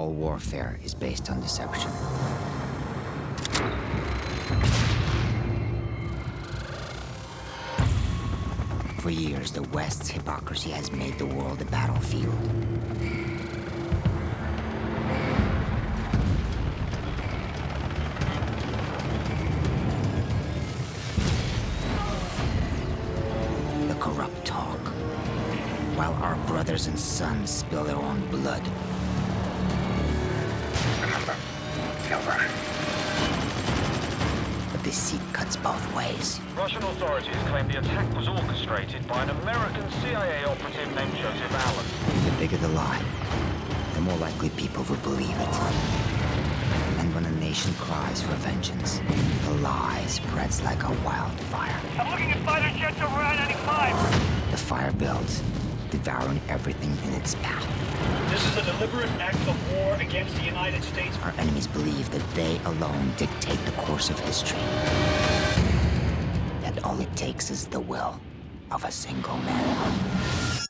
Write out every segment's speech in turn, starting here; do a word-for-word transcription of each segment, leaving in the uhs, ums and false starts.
All warfare is based on deception. For years, the West's hypocrisy has made the world a battlefield. The corrupt talk, while our brothers and sons spill their own blood. Remember, Silver. The deceit cuts both ways. Russian authorities claim the attack was orchestrated by an American C I A operative named Joseph Allen. The bigger the lie, the more likely people will believe it. And when a nation cries for vengeance, the lie spreads like a wildfire. I'm looking at fighter jets over I ninety-five. The fire builds, devouring everything in its path. This is a deliberate act of war against the United States. Our enemies believe that they alone dictate the course of history. That all it takes is the will of a single man.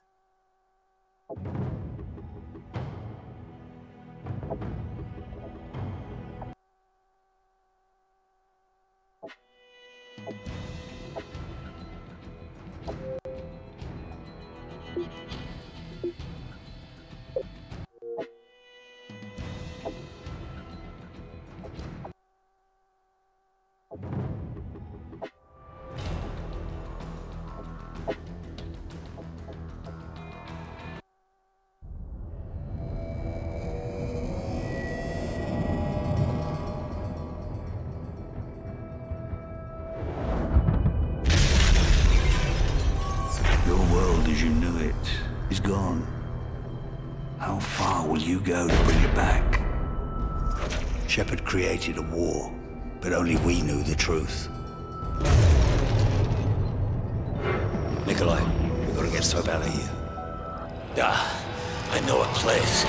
As you knew it is gone. How far will you go to bring it back? Shepard created a war, but only we knew the truth. Nikolai, we gotta get Soap out of here. Ah, I know a place.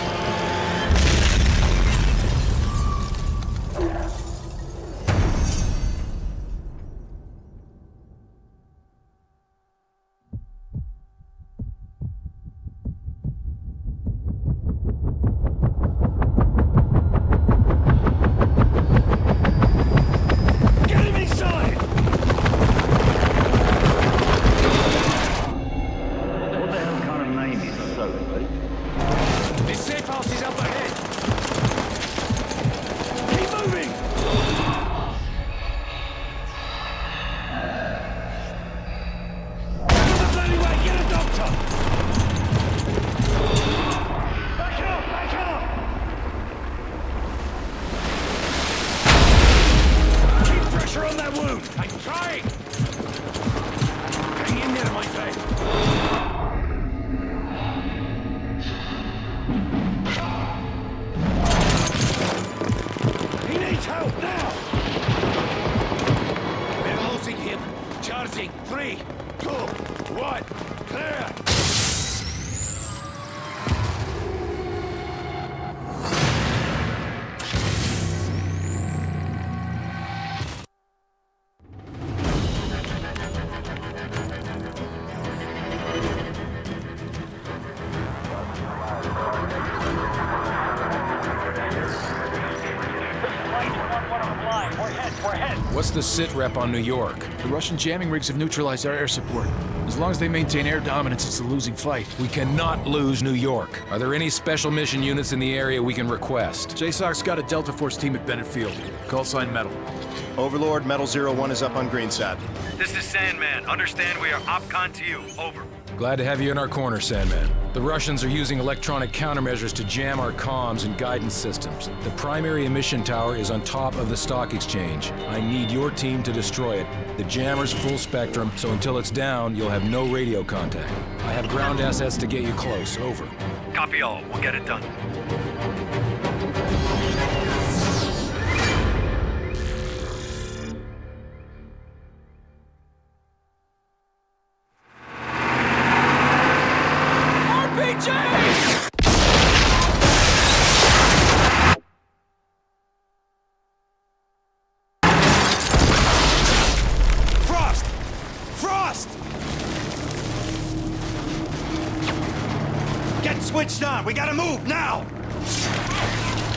What's the sit rep on New York? The Russian jamming rigs have neutralized our air support. As long as they maintain air dominance, it's a losing fight. We cannot lose New York. Are there any special mission units in the area we can request? J SOC's got a Delta Force team at Bennett Field. Call sign Metal. Overlord, Metal Zero One is up on Greenside. This is Sandman. Understand we are OpCon to you. Over. Glad to have you in our corner, Sandman. The Russians are using electronic countermeasures to jam our comms and guidance systems. The primary emission tower is on top of the stock exchange. I need your team to destroy it. The jammer's full spectrum, so until it's down, you'll have no radio contact. I have ground assets to get you close. Over. Copy all. We'll get it done. Switched on. We gotta move now.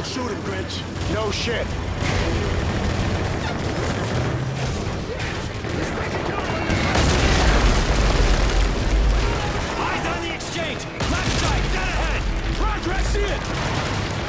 shoot him, Grinch. No shit. Eyes on the exchange! Left side, dead ahead! Roger, I see it!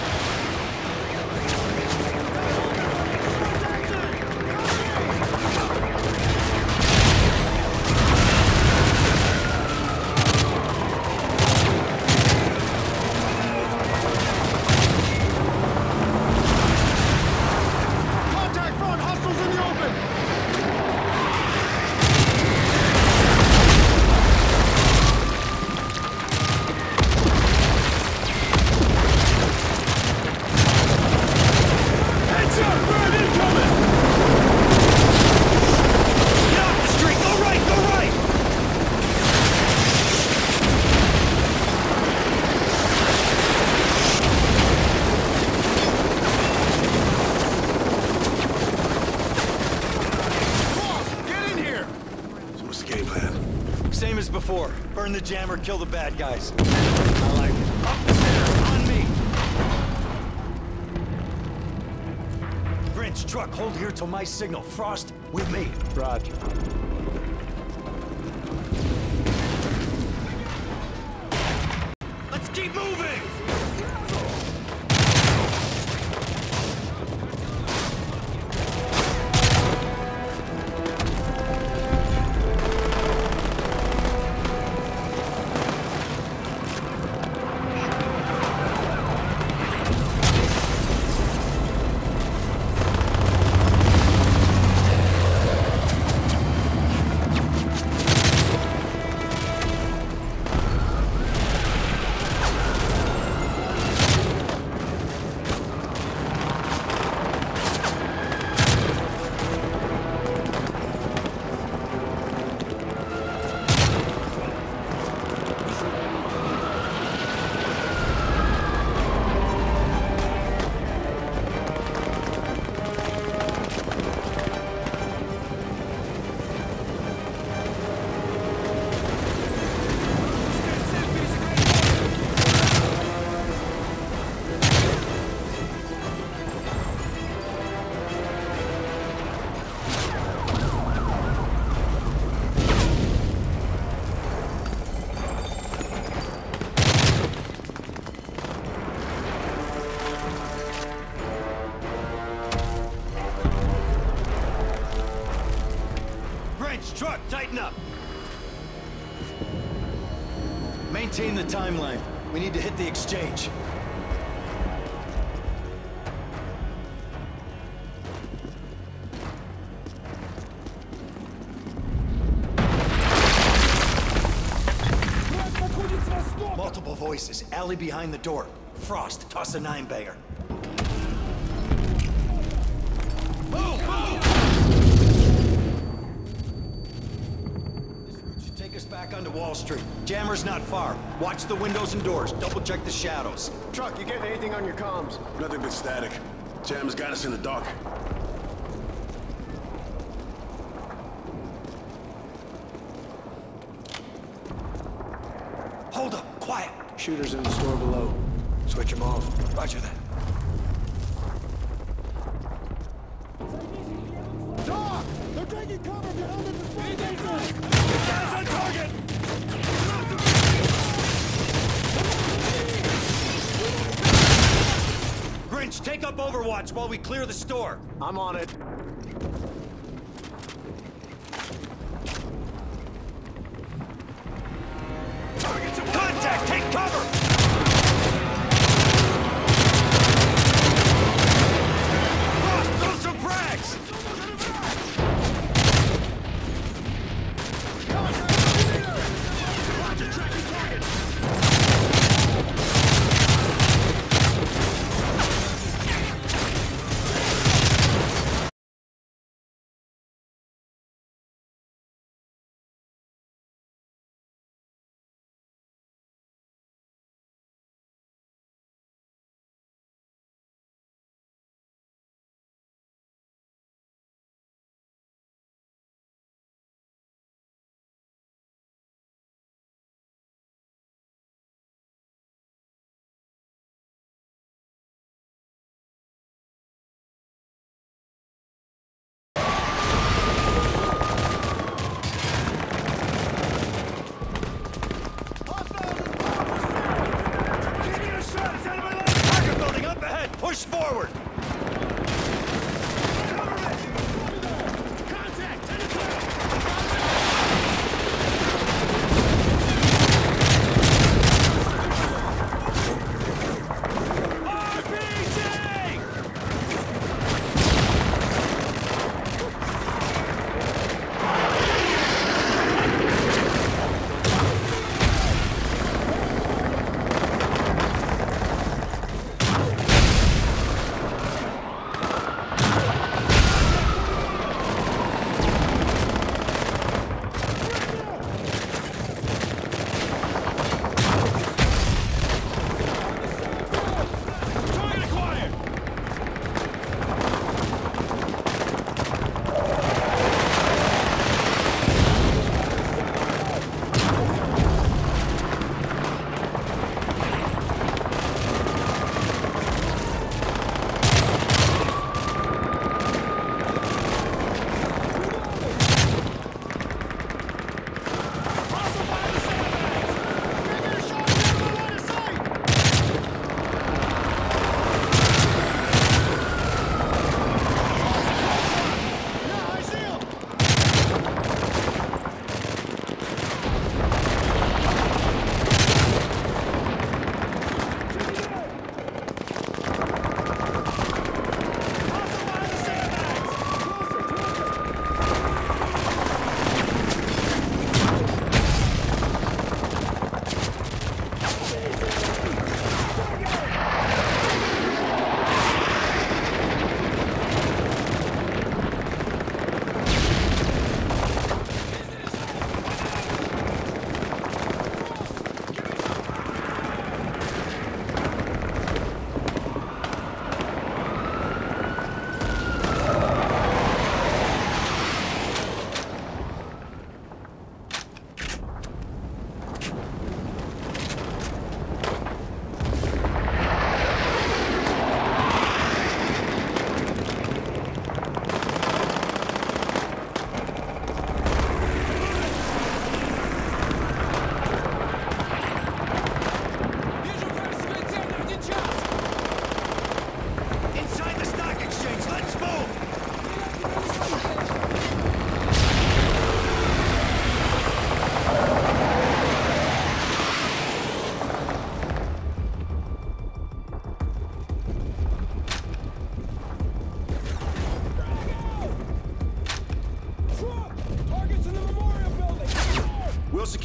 Same as before. Burn the jammer, kill the bad guys. I like it. Up the stairs, on me! Grinch, truck, hold here till my signal. Frost, with me. Roger. Let's keep moving! Truck, tighten up! Maintain the timeline. We need to hit the exchange. Multiple voices. Alley behind the door. Frost, toss a nine banger. Move, move! Take us back onto Wall Street. Jammer's not far. Watch the windows and doors. Double check the shadows. Truck, you getting anything on your comms? Nothing but static. Jammer's got us in the dark. Hold up, quiet. Shooters in the store below. Switch them off. Roger that. Doc! They're taking cover behind the display station! Guys on target! Grinch, take up Overwatch while we clear the store. I'm on it. Contact! Take cover!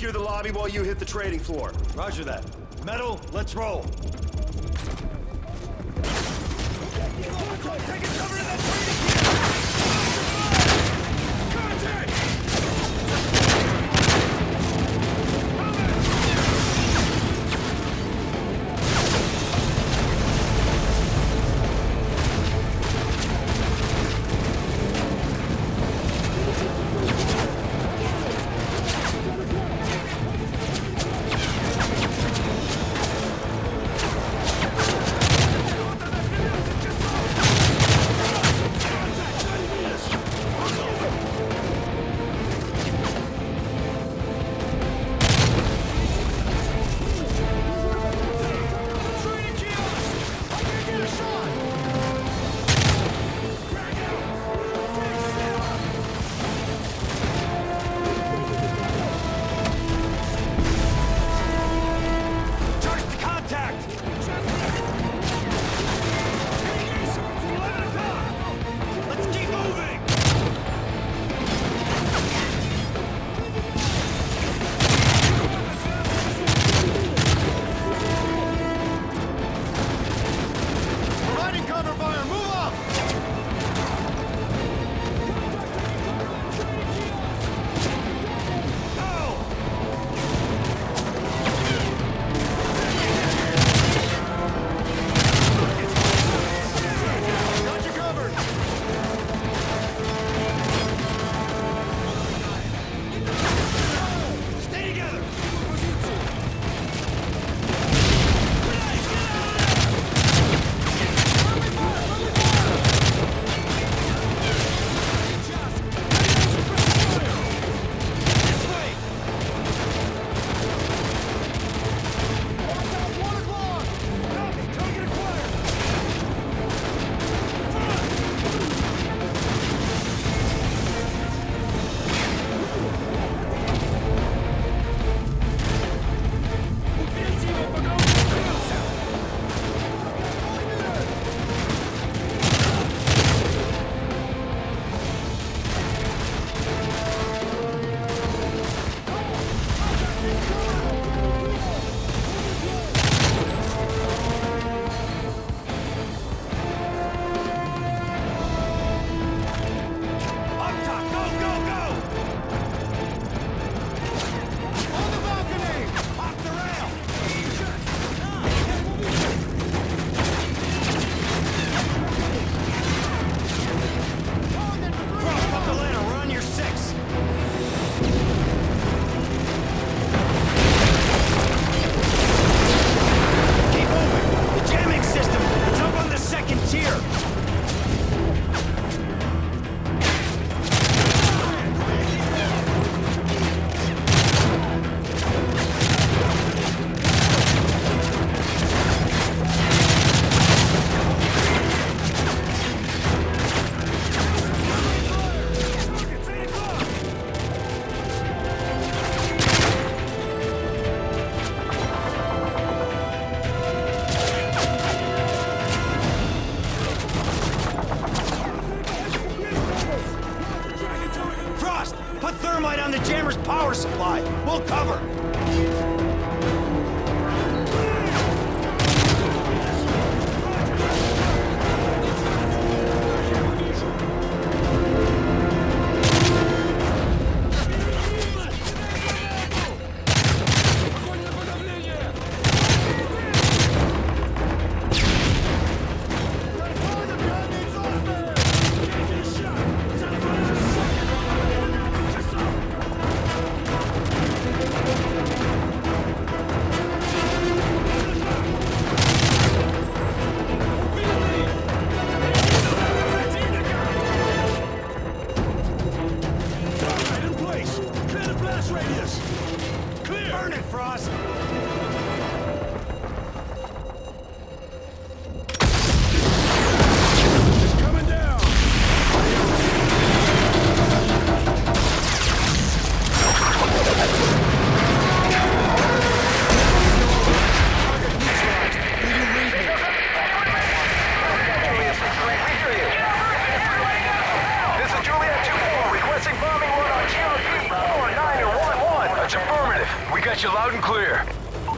secure the lobby while you hit the trading floor. Roger that. Metal, let's roll.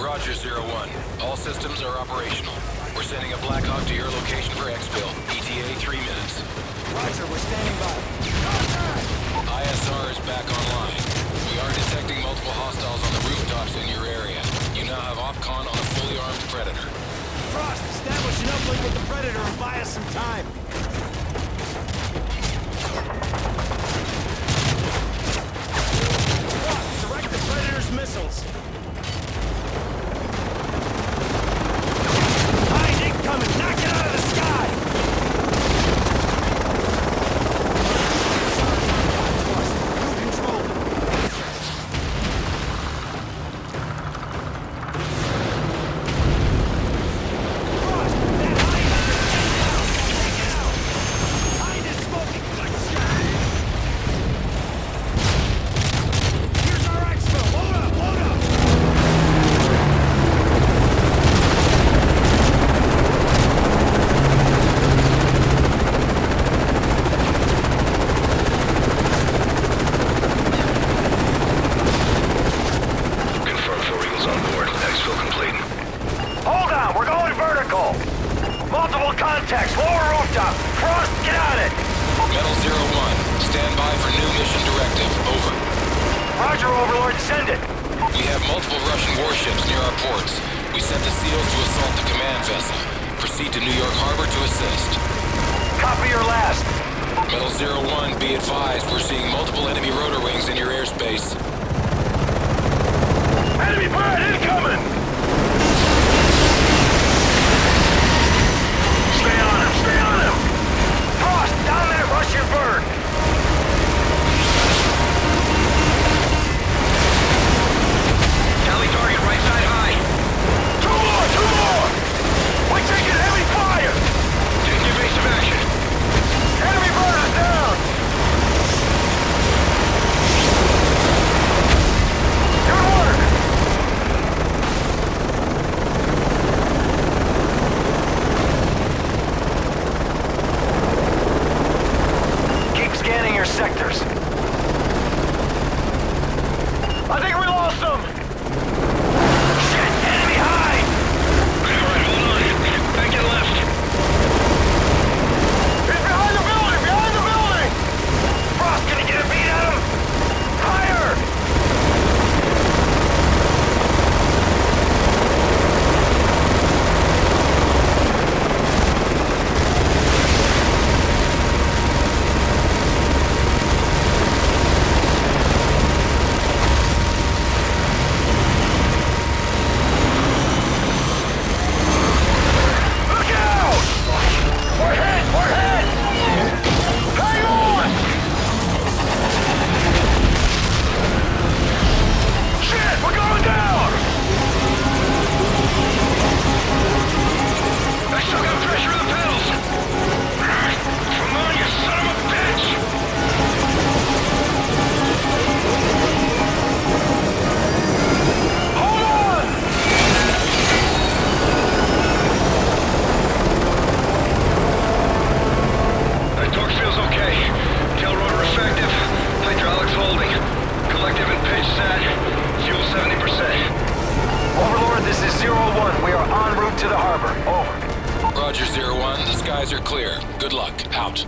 Roger, Zero One. All systems are operational. We're sending a Black Hawk to your location for exfil. E T A three minutes. Roger, we're standing by. I S R is back online. We are detecting multiple hostiles on the rooftops in your area. You now have OpCon on a fully armed Predator. Frost, establish an uplink with the Predator and buy us some time. Frost, direct the Predator's missiles. Hind incoming! Knock it out of the sky! You control it. Frost, that Hind is take it out! Hind is smoking like shit! Here's our exfil! Load up! Load up! Confirm four Eagles on board. Exfil complete. Hold on, we're going vertical! Multiple contacts, lower rooftop! Frost, get on it! Metal Zero One, stand by for new mission directive. Over. Roger, Overlord, send it! We have multiple Russian warships near our ports. We sent the SEALs to assault the command vessel. Proceed to New York Harbor to assist. Copy your last. Metal Zero One, be advised, we're seeing multiple enemy rotor wings in your airspace. Enemy bird incoming! Stay on him, stay on him! Frost, down that Russian bird! Tally target right side high. Two more, two more! We're taking heavy fire! Taking evasive action. Enemy bird is down! Good work! Keep scanning your sectors. I think we lost them! Shit! Enemy high! Alright, hold on. Back and left. He's behind the building! Behind the building! Frost, can you get a beat at him? Higher! Look out! We're hit! We're hit! Hang on! Shit! We're going down! I still got pressure in the pedals. Come on, you son of a bitch! Hold on! That torque feels okay. Tail rotor effective. Hydraulics holding. Collective and pitch set. Fuel seventy percent. Overlord, this is Zero One. We are en route to the harbor. Over. Roger, Zero One, the skies are clear. Good luck. Out.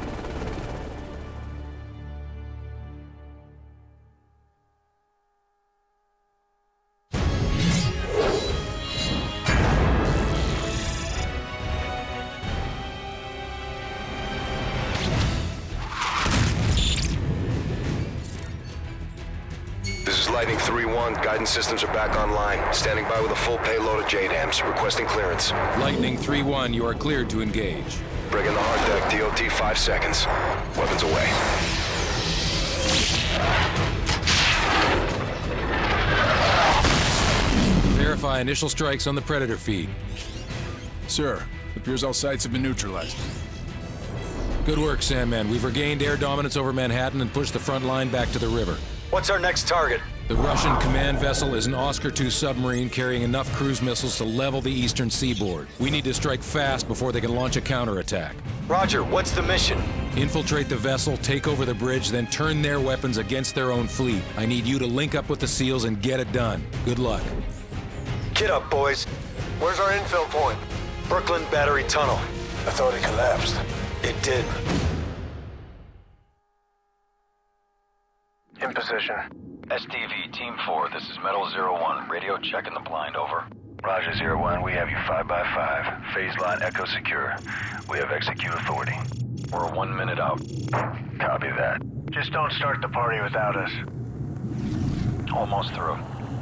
This is Lightning three one. Guidance systems are back online. Standing by with a full payload of J DAMs. Requesting clearance. Lightning Three One, you are cleared to engage. Bring in the hard deck. T O T five seconds. Weapons away. Verify initial strikes on the Predator feed. Sir, appears all sites have been neutralized. Good work, Sandman. We've regained air dominance over Manhattan and pushed the front line back to the river. What's our next target? The Russian command vessel is an Oscar two submarine carrying enough cruise missiles to level the eastern seaboard. We need to strike fast before they can launch a counterattack. Roger, what's the mission? Infiltrate the vessel, take over the bridge, then turn their weapons against their own fleet. I need you to link up with the SEALs and get it done. Good luck. Get up, boys. Where's our infill point? Brooklyn Battery Tunnel. I thought it collapsed. It did. In position. S T V, Team four, this is Metal Zero One. Radio checking the blind, over. Roger, Zero One. We have you five by five. Phase line echo secure. We have execute authority. We're one minute out. Copy that. Just don't start the party without us. Almost through.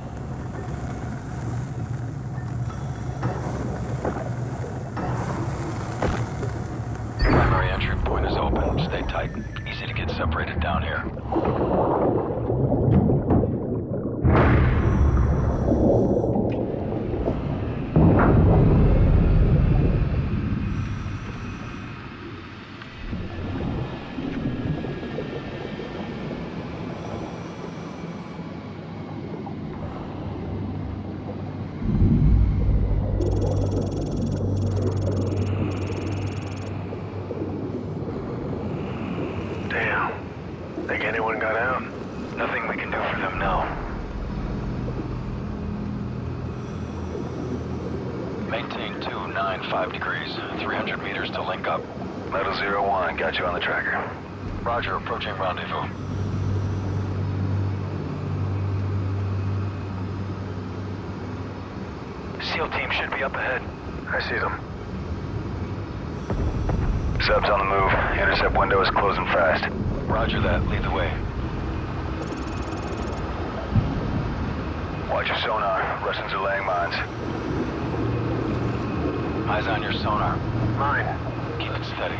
Primary entry point is open. Stay tight. Easy to get separated down here. Think anyone got out? Nothing we can do for them now. Maintain two nine five degrees. three hundred meters to link up. Metal Zero One, got you on the tracker. Roger, approaching rendezvous. SEAL team should be up ahead. I see them. Subs on the move. Intercept window is closing fast. Roger that. Lead the way. Watch your sonar. Russians are laying mines. Eyes on your sonar. Mine. Keep it steady.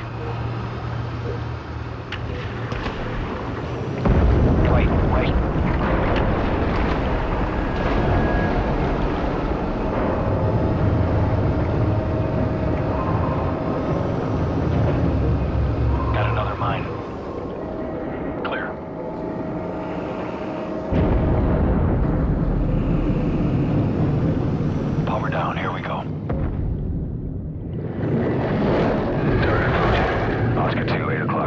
Wait, wait. Got another mine. Clear. Power down. Here we go. Oscar two, eight o'clock.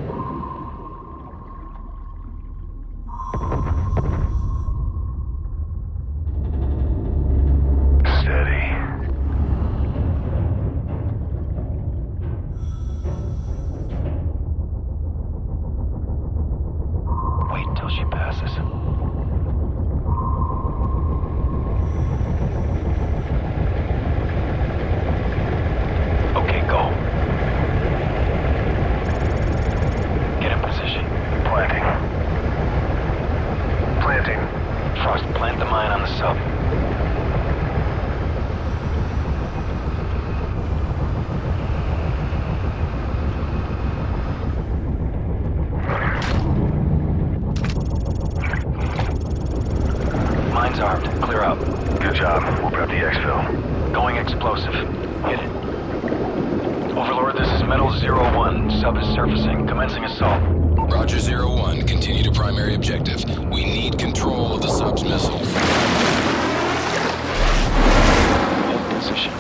Steady. Wait till she passes. Okay, go. Get in position. Planting. Planting. Frost, plant the mine on the sub. Mine's armed. Clear out. Good job. We'll prep the exfil. Going explosive. Hit it. Overlord, this is Metal Zero One. Sub is surfacing. Commencing assault. Roger, Zero One. Continue to primary objective. We need control of the sub's missiles. Hold position.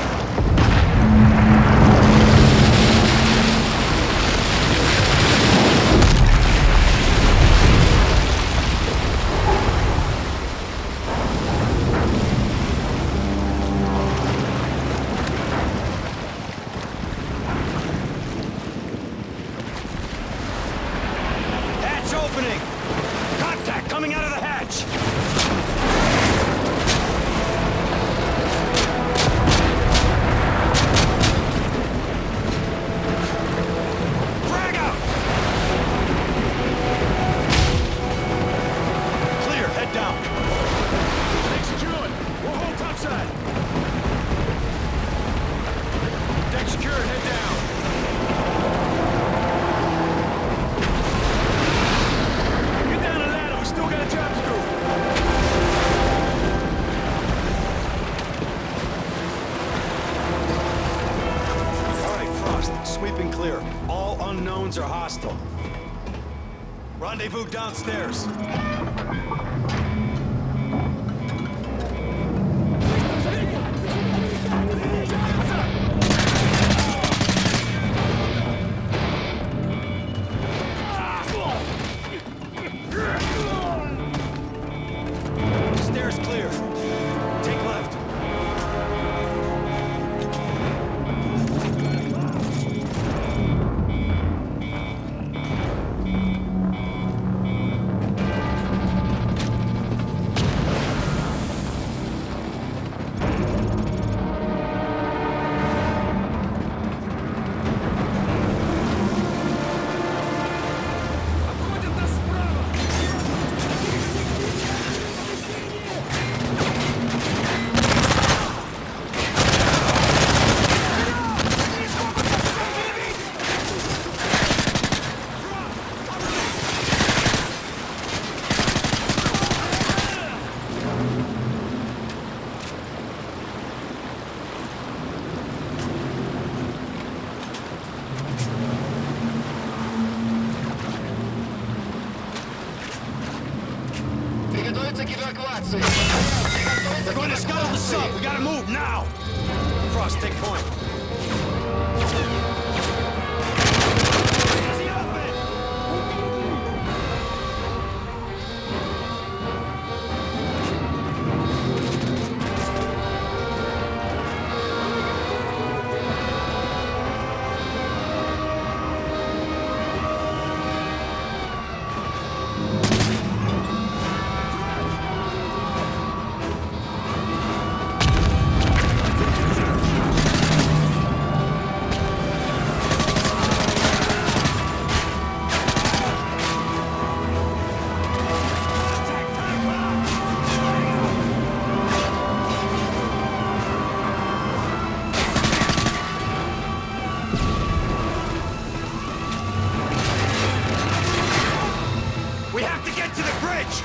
Hatch opening! Contact coming out of the hatch! Frag out! Clear, head down. Deck secured. We'll hold topside. Deck secured, head down. Get down the ladder, we still got a job to do. All right, Frost, sweeping clear. All unknowns are hostile. Rendezvous downstairs. Stairs clear. Take left. They're going to scuttle the sub. We gotta move now. Frost, take point. Easy up, man. We have to get to the bridge!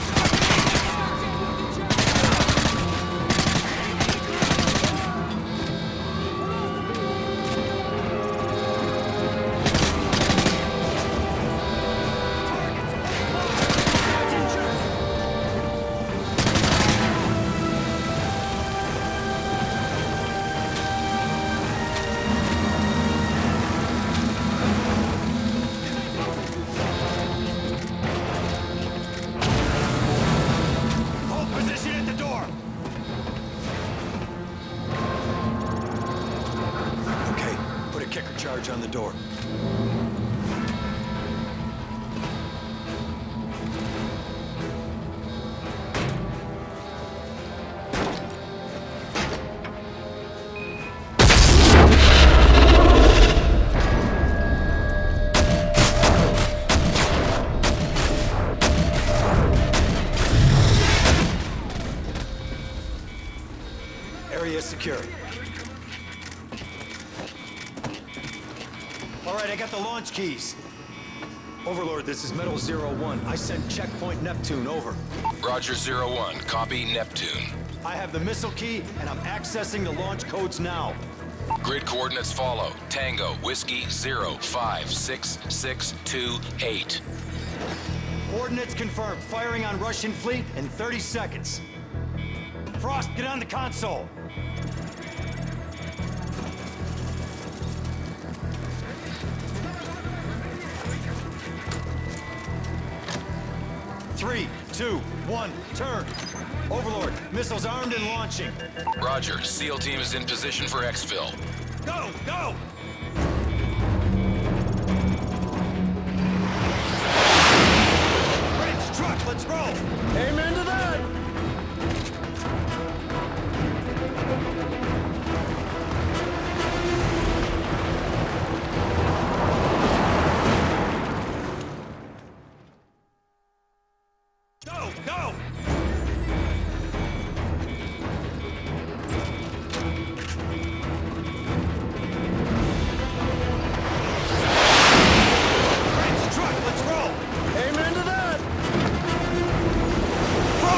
Charge on the door. Area secure. All right, I got the launch keys. Overlord, this is Metal Zero One. I sent Checkpoint Neptune, over. Roger, Zero One. Copy, Neptune. I have the missile key, and I'm accessing the launch codes now. Grid coordinates follow. Tango, Whiskey, zero, five, six, six, two, eight. Coordinates confirmed. Firing on Russian fleet in thirty seconds. Frost, get on the console. Three, two, one, turn. Overlord, missiles armed and launching. Roger, SEAL team is in position for exfil. Go, go! Bridge, truck, let's roll! Amen to that! Go, go! Bridge, truck, let's roll! Amen to that!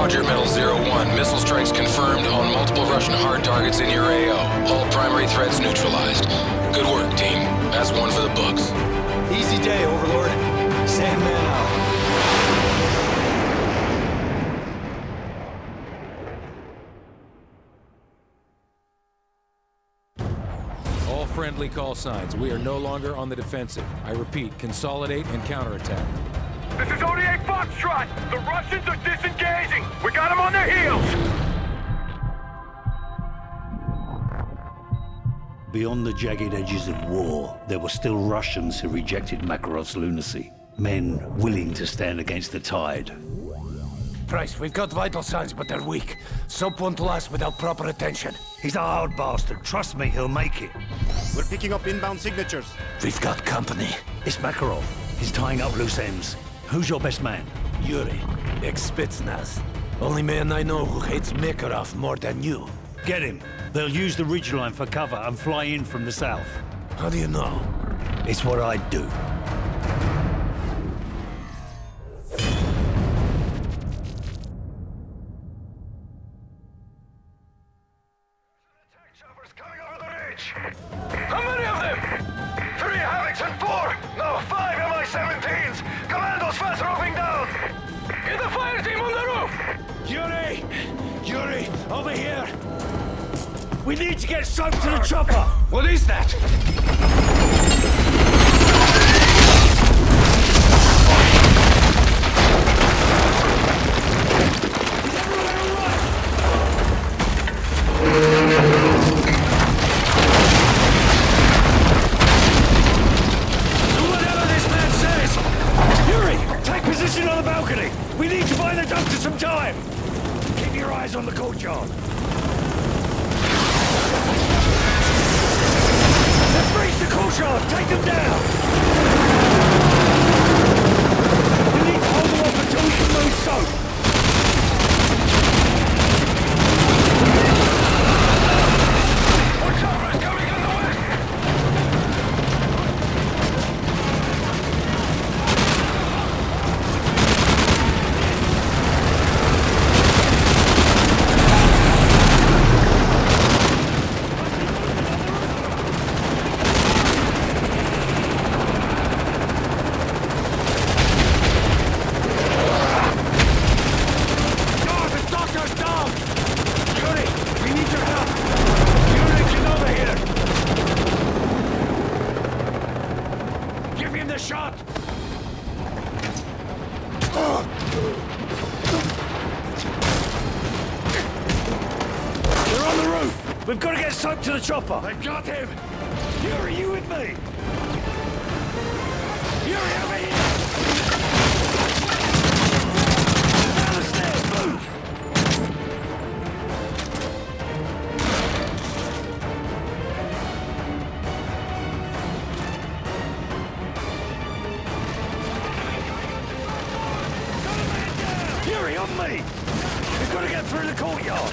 Roger, Metal Zero One. Missile strikes confirmed on multiple Russian hard targets in your A O. All primary threats neutralized. Good work, team. That's one for the books. Easy day, Overlord. Sandman out. All friendly call signs. We are no longer on the defensive. I repeat, consolidate and counterattack. This is O D A Foxtrot! The Russians are disengaging! We got them on their heels! Beyond the jagged edges of war, there were still Russians who rejected Makarov's lunacy. Men willing to stand against the tide. Price, we've got vital signs, but they're weak. Soap won't last without proper attention. He's a hard bastard. Trust me, he'll make it. We're picking up inbound signatures. We've got company. It's Makarov. He's tying up loose ends. Who's your best man? Yuri, ex-Spetsnaz. Only man I know who hates Makarov more than you. Get him. They'll use the ridgeline for cover and fly in from the south. How do you know? It's what I'd do. How many of them? Three Havocs and four! No, five M I seventeens! Commandos fast roving down! Get the fire team on the roof! Yuri! Yuri, over here! We need to get soap to the chopper! What is that? Position on the balcony! We need to buy the doctor some time! Keep your eyes on the courtyard! Let's breach the courtyard! Take them down! We need to hold them off until we can move soap! We've got to get soap to the chopper! I've got him! Yuri, you with me? Yuri, over here! Down the stairs, move! Yuri, on me! We've got to get through the courtyard!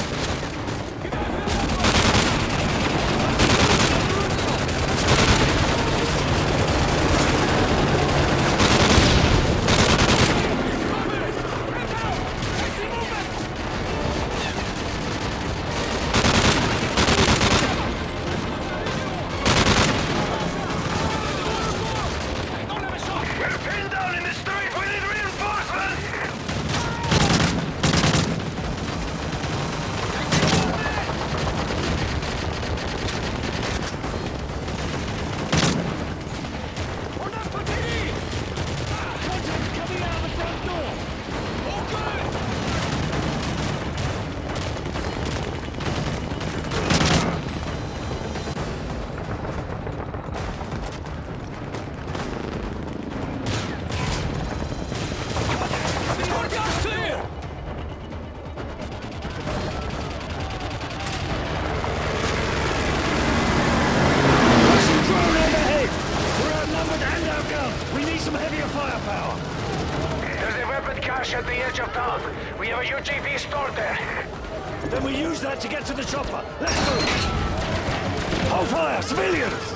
At the edge of town. We have a U G V stored there. Then we use that to get to the chopper. Let's move! Hold fire, civilians!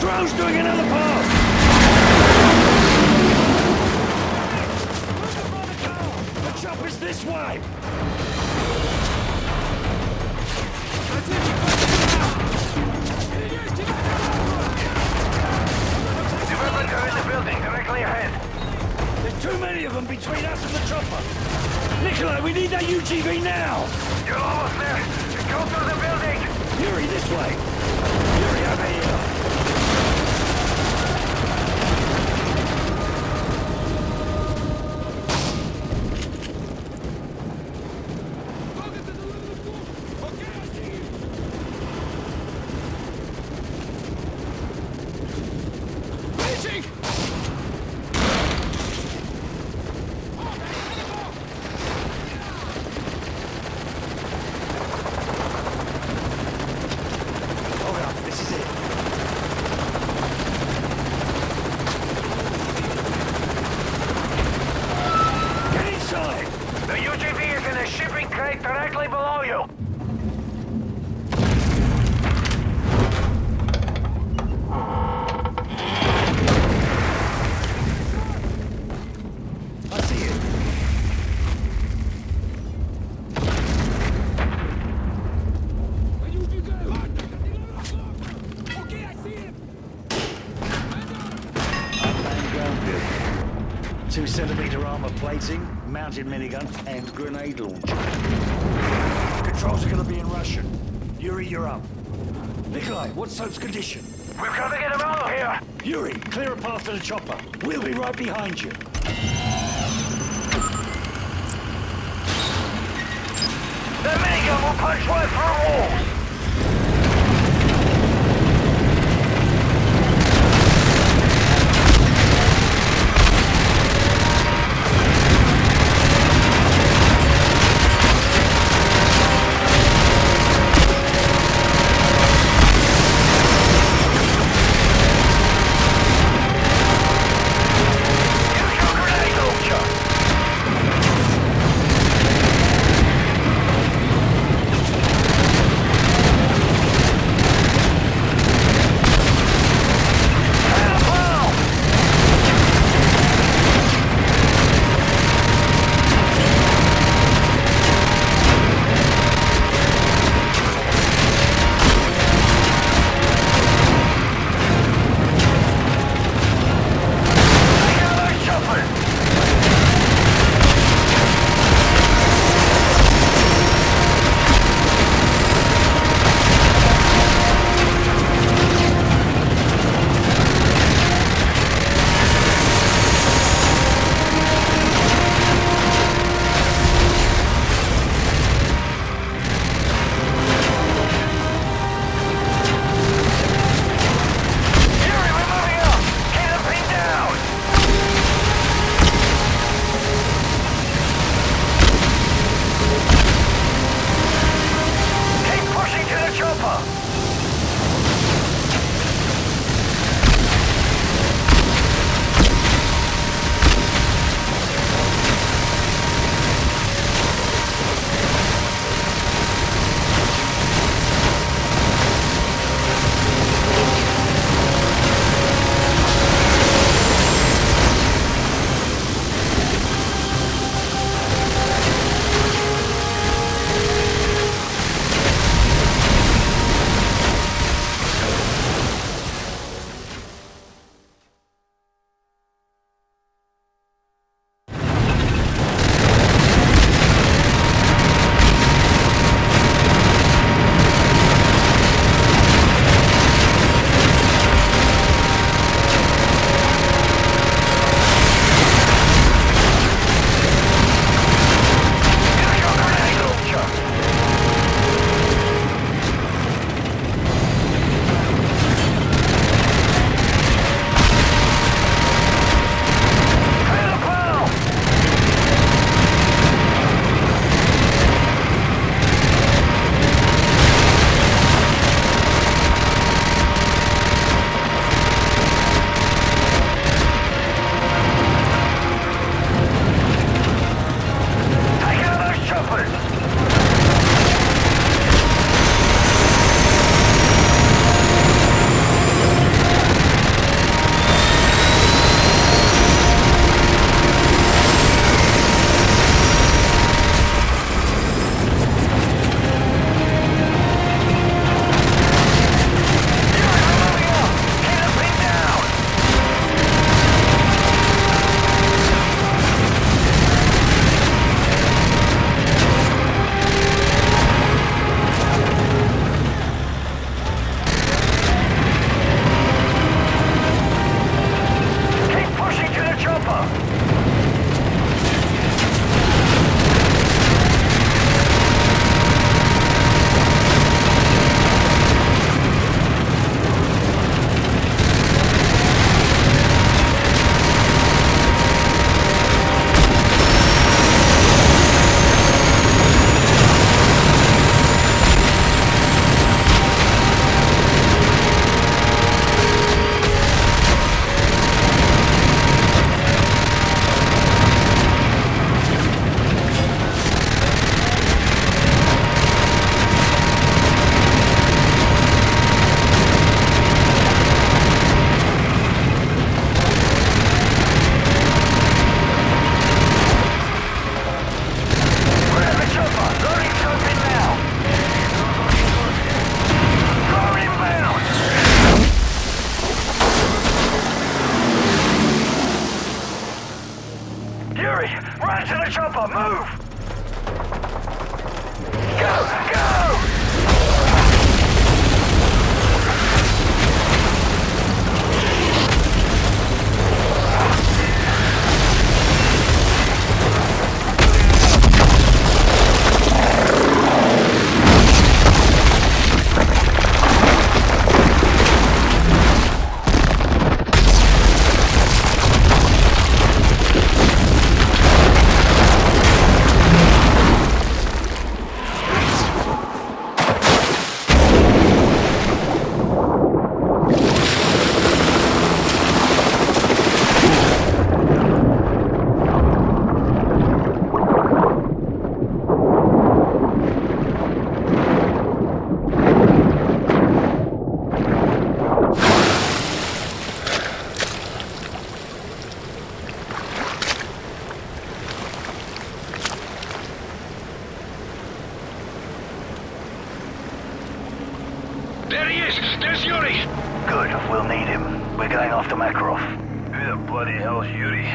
drone's doing another pass! The chopper's this way! Development are in the building, directly ahead. There's too many of them between us and the chopper. Nikolai, we need that U G V now! You're almost there. Go through the building! Yuri, this way! Yuri, over here! Directly below you! I see it. Okay, I see him. Unmanned ground vehicle. Two centimeter armor plating, mounted minigun, and grenade launcher. Controls are gonna be in Russian. Yuri, you're up. Nikolai, what's Soap's condition? We've got to get him out of here! Yuri, clear a path to the chopper. We'll be right behind you. The minigun will punch right through walls! There he is! There's Yuri! Good, we'll need him. We're going after Makarov. Who the bloody hell's Yuri?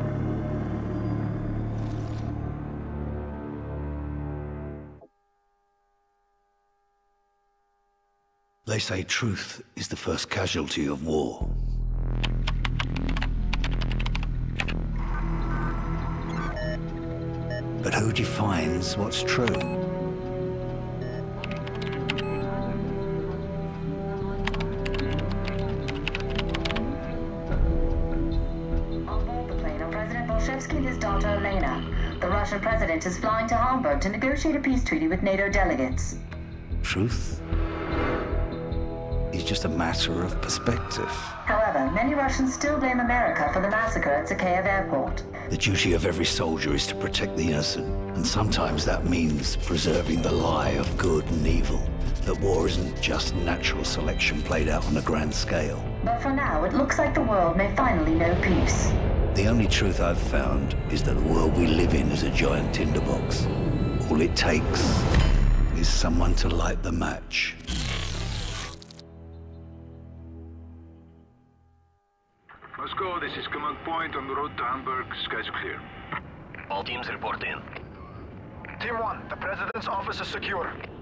They say truth is the first casualty of war. But who defines what's true? And his daughter Elena. The Russian president is flying to Hamburg to negotiate a peace treaty with NATO delegates. Truth is just a matter of perspective. However, many Russians still blame America for the massacre at Zakhaev Airport. The duty of every soldier is to protect the innocent, and sometimes that means preserving the lie of good and evil. That war isn't just natural selection played out on a grand scale. But for now, it looks like the world may finally know peace. The only truth I've found is that the world we live in is a giant tinderbox. All it takes is someone to light the match. Moscow, this is command point on the road to Hamburg. Skies are clear. All teams report in. Team one, the president's office is secure.